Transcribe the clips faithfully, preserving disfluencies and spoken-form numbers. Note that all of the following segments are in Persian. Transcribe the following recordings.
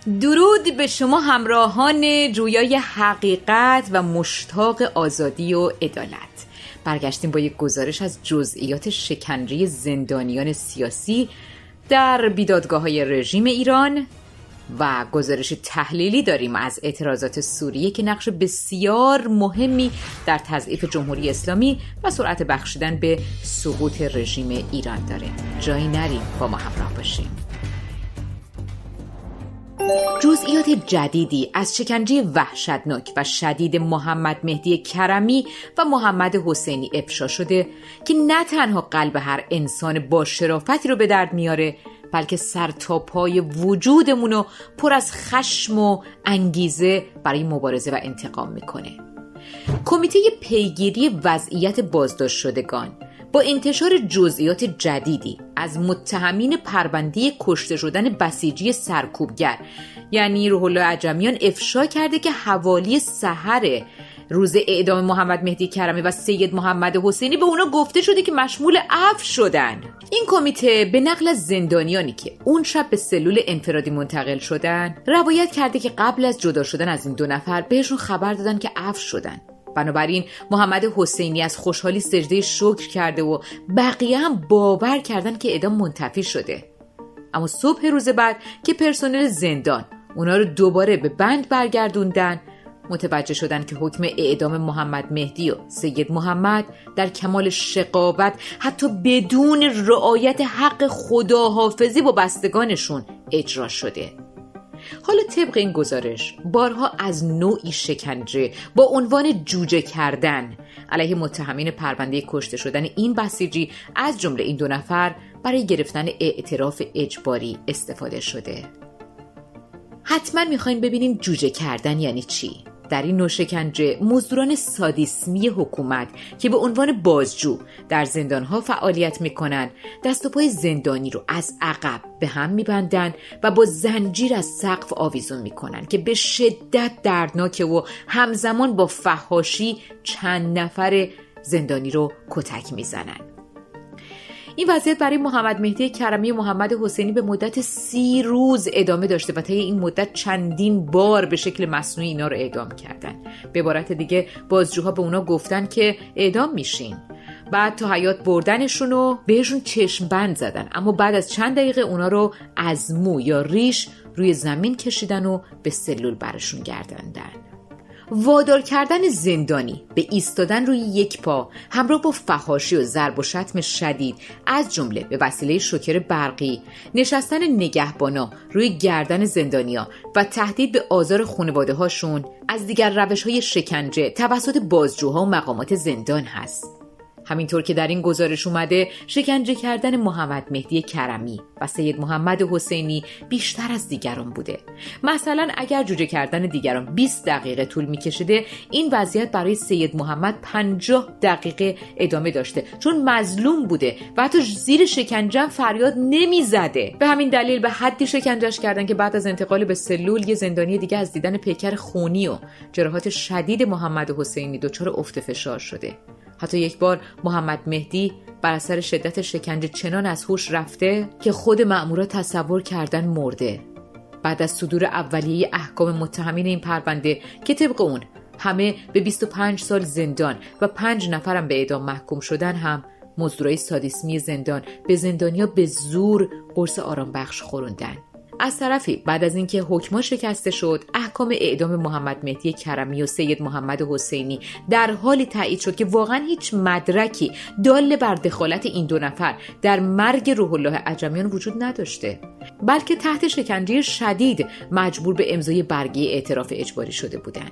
درود به شما همراهان جویای حقیقت و مشتاق آزادی و عدالت. برگشتیم با یک گزارش از جزئیات شکنجه زندانیان سیاسی در بیدادگاه‌های رژیم ایران و گزارش تحلیلی داریم از اعتراضات سوریه که نقش بسیار مهمی در تضعیف جمهوری اسلامی و سرعت بخشیدن به سقوط رژیم ایران داره. جایی نریم، با ما همراه باشیم. جزئیات جدیدی از شکنجه وحشتناک و شدید محمد مهدی کرمی و محمد حسینی افشا شده که نه تنها قلب هر انسان با شرافتی رو به درد میاره، بلکه سر تا پای وجودمونو پر از خشم و انگیزه برای مبارزه و انتقام میکنه. کمیته پیگیری وضعیت بازداشت شدگان با انتشار جزئیات جدیدی از متهمین پرونده کشته شدن بسیجی سرکوبگر یعنی روح الله عجمیان افشا کرده که حوالی سحر روز اعدام محمد مهدی کرمی و سید محمد حسینی به اونا گفته شده که مشمول عفو شدن. این کمیته به نقل از زندانیانی که اون شب به سلول انفرادی منتقل شدن روایت کرده که قبل از جدا شدن از این دو نفر بهشون خبر دادن که عفو شدن. بنابراین محمد حسینی از خوشحالی سجده شکر کرده و بقیه هم باور کردن که اعدام منتفی شده. اما صبح روز بعد که پرسنل زندان اونا رو دوباره به بند برگردوندن، متوجه شدن که حکم اعدام محمد مهدی و سید محمد در کمال شقاوت حتی بدون رعایت حق خداحافظی با بستگانشون اجرا شده. حالا طبق این گزارش بارها از نوعی شکنجه با عنوان جوجه کردن علیه متهمین پرونده کشته شدن این بسیجی از جمله این دو نفر برای گرفتن اعتراف اجباری استفاده شده. حتما میخواین ببینیم جوجه کردن یعنی چی؟ در این نوع شکنجه مزدوران سادیسمی حکومت که به عنوان بازجو در زندانها فعالیت میکنن دست و پای زندانی رو از عقب به هم میبندن و با زنجیر از سقف آویزون میکنن که به شدت دردناکه و همزمان با فحاشی چند نفر زندانی رو کتک میزنن. این وضعیت برای محمد مهدی کرمی و محمد حسینی به مدت سی روز ادامه داشته و طی این مدت چندین بار به شکل مصنوعی اینا رو اعدام کردن. به عبارت دیگه بازجوها به اونا گفتن که اعدام میشین. بعد تا حیاط بردنشون و بهشون چشم بند زدن، اما بعد از چند دقیقه اونا رو از مو یا ریش روی زمین کشیدن و به سلول برشون گرداندن. وادار کردن زندانی به ایستادن روی یک پا همراه با فحاشی و ضرب و شتم شدید از جمله به وسیله شوکر برقی، نشستن نگهبانا روی گردن زندانیا و تهدید به آزار خانواده هاشون از دیگر روش‌های شکنجه توسط بازجوها و مقامات زندان هست. همینطور که در این گزارش اومده شکنجه کردن محمد مهدی کرمی و سید محمد حسینی بیشتر از دیگران بوده. مثلا اگر جوجه کردن دیگران بیست دقیقه طول می‌کشیده، این وضعیت برای سید محمد پنجاه دقیقه ادامه داشته، چون مظلوم بوده و حتی زیر شکنجه فریاد نمی‌زده. به همین دلیل به حدی شکنجهش کردن که بعد از انتقال به سلول یه زندانی دیگه از دیدن پیکر خونی و جراحات شدید محمد حسینی دچار افت فشار شده. حتی یک بار محمد مهدی بر اثر شدت شکنجه چنان از هوش رفته که خود مأمورا تصور کردن مرده. بعد از صدور اولیه احکام متهمین این پرونده که طبق اون همه به بیست و پنج سال زندان و پنج نفرم به اعدام محکوم شدن، هم مزدورای سادیسمی زندان به زندانیا به زور قرص آرام بخش خوروندن. از طرفی بعد از اینکه حکما شکسته شد، احکام اعدام محمد مهدی کرمی و سید محمد حسینی در حالی تایید شد که واقعا هیچ مدرکی دال بر دخالت این دو نفر در مرگ روح الله عجمیان وجود نداشته، بلکه تحت شکنجه شدید مجبور به امضای برگه اعتراف اجباری شده بودند.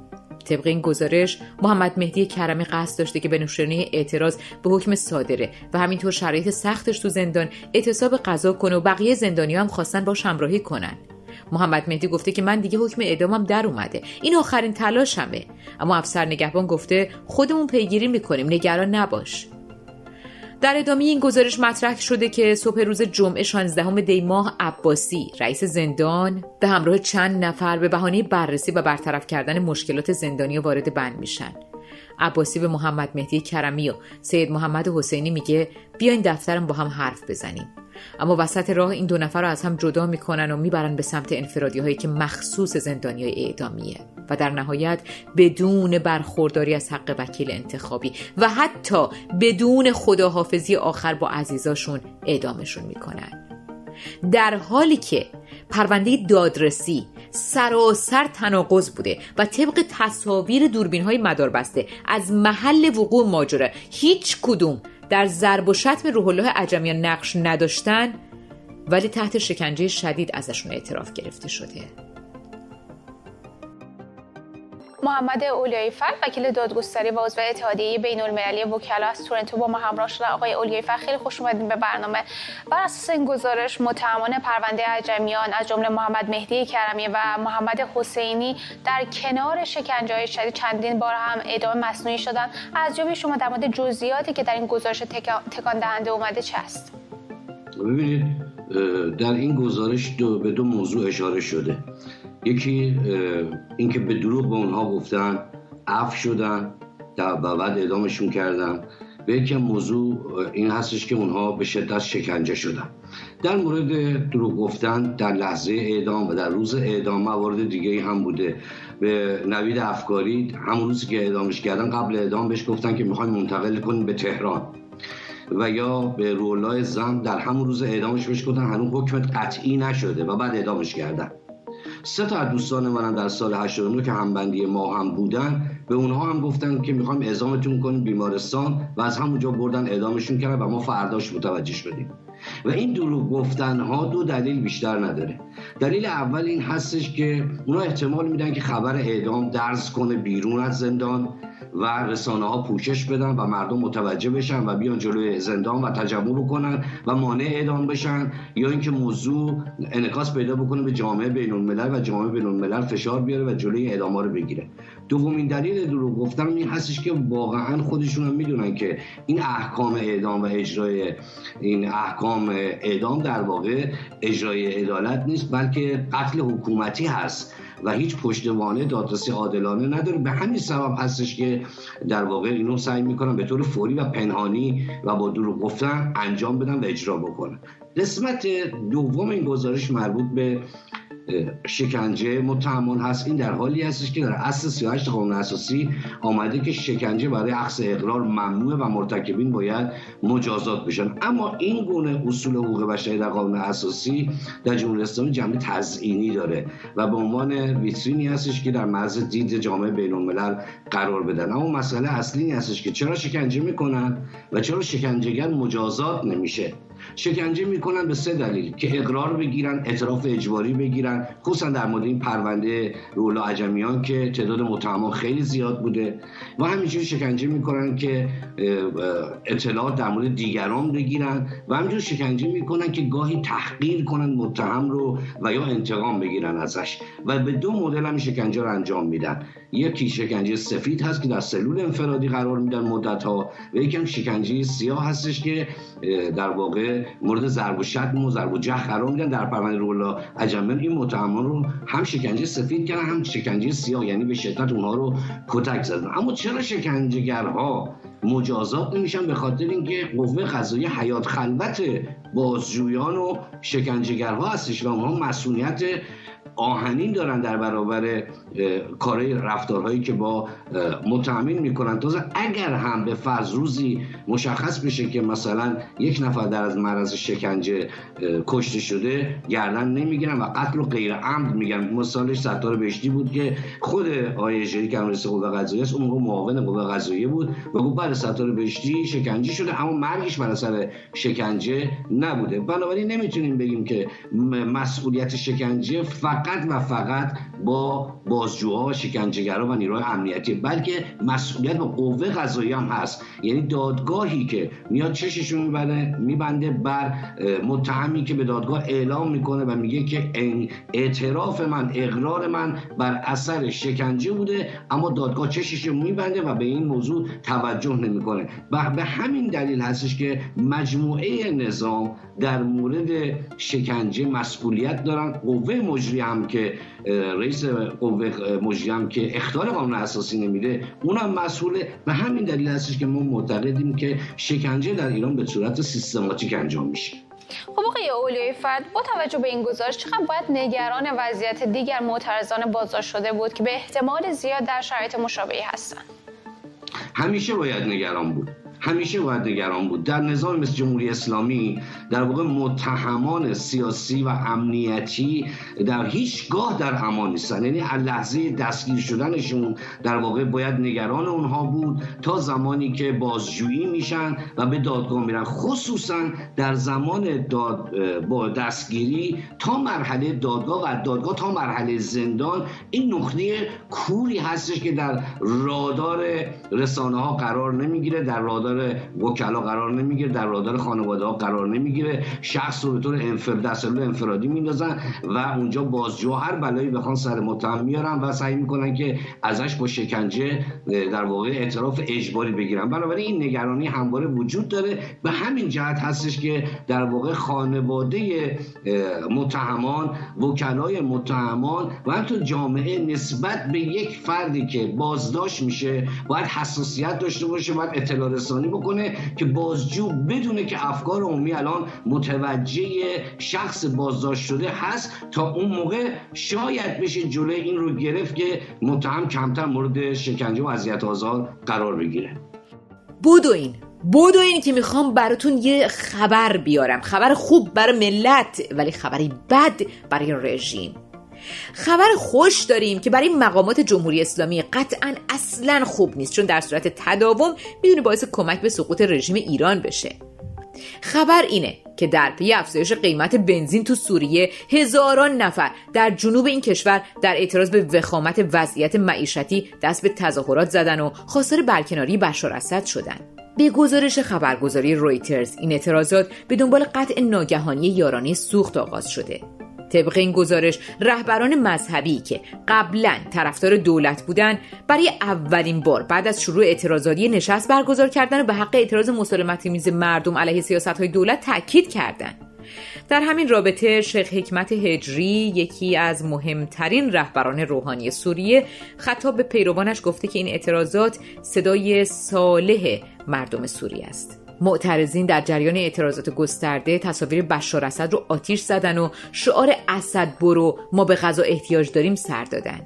طبق این گزارش محمد مهدی کرمی قصد داشته که به نشانه اعتراض به حکم صادره و همینطور شرایط سختش تو زندان اعتصاب غذا کنه و بقیه زندانی‌ها هم خواستن باش همراهی کنن. محمد مهدی گفته که من دیگه حکم اعدامم در اومده، این آخرین تلاشمه. اما افسر نگهبان گفته خودمون پیگیری میکنیم، نگران نباش. در ادامه این گزارش مطرح شده که صبح روز جمعه شانزدهم دی ماه عباسی رئیس زندان به همراه چند نفر به بهانه بررسی و برطرف کردن مشکلات زندانی‌ها وارد بند میشن. عباسی به محمد مهدی کرمی و سید محمد حسینی میگه بیاین دفترم با هم حرف بزنیم. اما وسط راه این دو نفر رو از هم جدا میکنن و میبرن به سمت انفرادی هایی که مخصوص زندانیای اعدامیه و در نهایت بدون برخورداری از حق وکیل انتخابی و حتی بدون خداحافظی آخر با عزیزاشون اعدامشون میکنن. در حالی که پرونده دادرسی سراسر تناقض بوده و طبق تصاویر دوربین‌های مداربسته از محل وقوع ماجرا هیچ کدوم در ضرب و شتم روح الله عجمیان نقش نداشتن، ولی تحت شکنجه شدید ازشون اعتراف گرفته شده. محمد اولیایی فر، وکیل دادگستری و عضو اتحادیه بین‌المللی وکلا از تورنتو با ما همراه شدن. آقای اولیایی فر، خیلی خوش اومدین به برنامه. بر اساس این گزارش متهمان پرونده عجمیان از جمله محمد مهدی کرمی و محمد حسینی در کنار شکنجه‌های شدید چندین بار هم اعدام مصنوعی شدن. ارزیابی شما در مورد جزئیاتی که در این گزارش تکان دهنده اومده چه است؟ ببینید، در این گزارش دو به دو موضوع اشاره شده. یکی اینکه به دروغ به اونها گفتن عفو شدن و بعد اعدامشون کردن، و یکی موضوع این هستش که اونها به شدت شکنجه شدن. در مورد دروغ گفتن در لحظه اعدام و در روز اعدام موارد دیگه هم بوده. به نوید افکاری همون روزی که اعدامش کردن قبل اعدام بهش گفتن که میخوایم منتقل کنیم به تهران، و یا به روح الله زم در همون روز اعدامش بهش گفتن هنوز حکمت قطعی نشده و بعد اعدامش کردن. سه تا دوستان منم در سال هشتاد و نه که همبندی ما هم بودن به اونها هم گفتن که میخوایم اعزامتون کنیم بیمارستان و از همونجا بردن اعدامشون کردن و ما فرداش متوجه شدیم. و این دروغ گفتن ها دو دلیل بیشتر نداره. دلیل اول این هستش که اونا احتمال میدن که خبر اعدام درز کنه بیرون از زندان و رسانه ها پوشش بدن و مردم متوجه بشن و بیان جلوی زندان و تجمع بکنن و مانع اعدام بشن، یا اینکه موضوع انعکاس پیدا بکنه به جامعه بین الملل و جامعه بین الملل فشار بیاره و جلوی اعدام ها رو بگیره. دومین دلیل دروغ گفتن این هستش که واقعا خودشون هم میدونن که این احکام اعدام و اجرای این احکام اعدام در واقع اجرای عدالت نیست، بلکه قتل حکومتی هست و هیچ پشتوانه دادرسی عادلانه نداره. به همین سبب هستش که در واقع اینو سعی میکنن به طور فوری و پنهانی و با دروغ گفتن انجام بدن و اجرا بکنن. قسمت دوم این گزارش مربوط به شکنجه متهمان هست. این در حالی هستش که در اصل سی و هشت قانون اساسی آمده که شکنجه برای اخذ اقرار ممنوعه و مرتکبین باید مجازات بشن، اما این گونه اصول حقوق بشری در قانون اساسی در جمهوری اسلامی جنبه تزیینی داره و به عنوان ویترینی هستش که در معرض دید جامعه بین الملل قرار بدن. اما مسئله اصلی این هستش که چرا شکنجه میکنن و چرا شکنجهگر مجازات نمیشه. شکنجه میکنن به سه دلیل: که اقرار بگیرن، اعتراف اجباری بگیرن، خصوصا در مورد این پرونده روح الله عجمیان که تعداد متهمان خیلی زیاد بوده، و همینجوری شکنجه میکنن که اطلاعات در مورد دیگران بگیرن، و همینجوری شکنجه میکنن که گاهی تحقیر کنن متهم رو و یا انتقام بگیرن ازش. و به دو مدل هم شکنجه رو انجام میدن. یکی شکنجه سفید هست که در سلول انفرادی قرار میدن مدت‌ها، و یکی هم شکنجه سیاه هستش که در واقع مورد ضرب و شتم و ضرب و جرح قرار میدن. در پرونده روح الله عجمیان این متهمان رو هم شکنجه سفید کردن هم شکنجه سیاه، یعنی به شدت اونها رو کتک زدن. اما چرا شکنجهگرها مجازات نمیشن؟ به خاطر اینکه قوه قضاییه حیات خلوت بازجویان و شکنجهگرها هستش و اونها مسئولیت آهنین دارن در برابر کارهای رفتارهایی که با متهمین میکنن. تازه اگر هم به فرض روزی مشخص بشه که مثلا یک نفر در از معرض شکنجه کشته شده، گردن نمیگیرن و قتل و غیر عمد میگن. مثالش ستاره بهشتی بود که خود آقای اژه‌ای که رئیس قوه قضاییه است، اون موقع معاون قوه قضاییه بود و گفت بعد ستاره بهشتی شکنجه شده، اما مرگش بر اثر شکنجه نبوده. بنابراین نمیتونیم بگیم که مسئولیت شکنجه فقط و فقط با بازجوها و شکنجهگرها و نیروهای امنیتی، بلکه مسئولیت با قوه قضاییه هم هست. یعنی دادگاهی که میاد چششون میبنده میبنده بر متهمی که به دادگاه اعلام میکنه و میگه که اعتراف من، اقرار من بر اثر شکنجه بوده، اما دادگاه چششون میبنده و به این موضوع توجه نمیکنه. و به همین دلیل هستش که مجموعه نظام در مورد شکنجه مسئولیت دارن. قوه مجریه هم که رئیس قوه مجریه هم که اخطار قانون اساسی نمیده، اونم مسئوله. به همین دلیل هستش که ما معتقدیم که شکنجه در ایران به صورت سیستماتیک انجام میشه. خب آقای اولیای فرد، با توجه به این گزارش چقدر باید نگران وضعیت دیگر معترضان بازداشت شده بود که به احتمال زیاد در شرایط مشابهی هستند؟ همیشه باید نگران بود. همیشه باید نگران بود. در نظام مثل جمهوری اسلامی در واقع متهمان سیاسی و امنیتی در هیچگاه در امان نیستن. یعنی از لحظه دستگیر شدنشون در واقع باید نگران اونها بود تا زمانی که بازجویی میشن و به دادگاه میرن، خصوصا در زمان داد با دستگیری تا مرحله دادگاه و دادگاه تا مرحله زندان. این نقطه کوری هستش که در رادار رسانه ها قرار نمیگیره، در رادار وکلا قرار نمیگیره، در رادار خانواده ها قرار نمیگیره. شخص رو به طور انفرادی دستور انفرادی میندازن و اونجا بازجو هر بلایی بخوان سر متهم میارن و سعی میکنن که ازش با شکنجه در واقع اعتراف اجباری بگیرن. بنابراین این نگرانی همواره وجود داره. به همین جهت هستش که در واقع خانواده متهمان، وکلای متهمان و حتی جامعه نسبت به یک فردی که بازداشت میشه باید حساسیت داشته باشه، باید اطلاع رسانی بکنه که بازجو بدونه که افکار عمومی الان متوجه شخص بازداشت شده هست، تا اون موقع شاید بشه جلوی این رو گرفت که متهم کمتر مورد شکنجه و اذیت آزار قرار بگیره. بدوین بدوین که میخوام براتون یه خبر بیارم، خبر خوب برای ملت ولی خبری بد برای رژیم. خبر خوش داریم که برای مقامات جمهوری اسلامی قطعاً اصلاً خوب نیست، چون در صورت تداوم میتونه باعث کمک به سقوط رژیم ایران بشه. خبر اینه که در پی افزایش قیمت بنزین تو سوریه هزاران نفر در جنوب این کشور در اعتراض به وخامت وضعیت معیشتی دست به تظاهرات زدن و خواستار برکناری بشار اسد شدن. به گزارش خبرگزاری رویترز این اعتراضات به دنبال قطع ناگهانی یارانه سوخت آغاز شده. طبق این گزارش رهبران مذهبی که قبلا طرفدار دولت بودند برای اولین بار بعد از شروع اعتراضاتی نشست برگزار کردن و به حق اعتراض مسالمت‌آمیز مردم علیه سیاست‌های دولت تاکید کردند. در همین رابطه شیخ حکمت هجری، یکی از مهمترین رهبران روحانی سوریه، خطاب به پیروانش گفته که این اعتراضات صدای صالح مردم سوریه است. معترضین در جریان اعتراضات گسترده تصاویر بشار اسد رو آتیش زدن و شعار اسد برو ما به غذا احتیاج داریم سر دادن.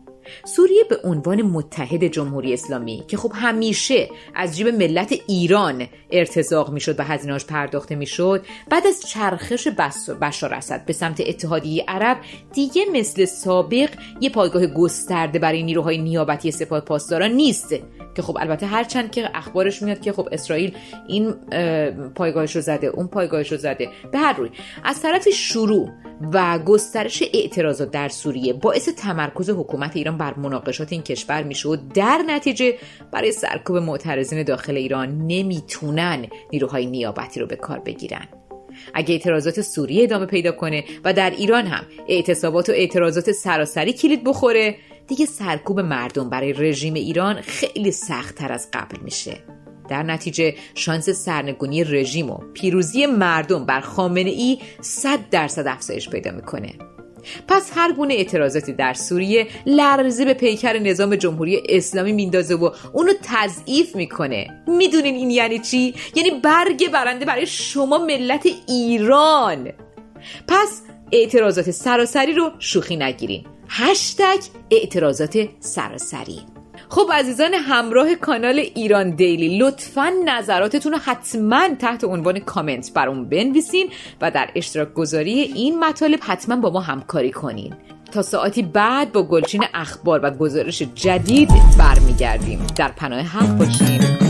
سوریه به عنوان متحد جمهوری اسلامی که خب همیشه از جیب ملت ایران ارتزاق میشد و هزینه‌اش پرداخته میشد، بعد از چرخش بشار اسد به سمت اتحادیه عرب دیگه مثل سابق یه پایگاه گسترده برای نیروهای نیابتی سپاه پاسداران نیست که خب البته هرچند که اخبارش میاد که خب اسرائیل این پایگاهش رو زده، اون پایگاهش رو زده، به هر روی از طرف شروع و گسترش اعتراضات در سوریه باعث تمرکز حکومت ایران بر مناقشات این کشور میشه و در نتیجه برای سرکوب معترضین داخل ایران نمیتونن نیروهای نیابتی رو به کار بگیرن. اگه اعتراضات سوریه ادامه پیدا کنه و در ایران هم اعتصابات و اعتراضات سراسری کلید بخوره، دیگه سرکوب مردم برای رژیم ایران خیلی سخت‌تر از قبل میشه. در نتیجه شانس سرنگونی رژیم و پیروزی مردم بر خامنه‌ای صد درصد افزایش پیدا میکنه. پس هر گونه اعتراضاتی در سوریه لرزه به پیکر نظام جمهوری اسلامی میندازه و اونو تضعیف میکنه. میدونین این یعنی چی؟ یعنی برگ برنده برای شما ملت ایران. پس اعتراضات سراسری رو شوخی نگیرین. هشتگ اعتراضات سراسری. خب عزیزان همراه کانال ایران دیلی، لطفاً نظراتتون رو حتما تحت عنوان کامنت برام بنویسین و در اشتراک گذاری این مطالب حتما با ما همکاری کنین. تا ساعتی بعد با گلچین اخبار و گزارش جدید برمیگردیم. در پناه حق باشین.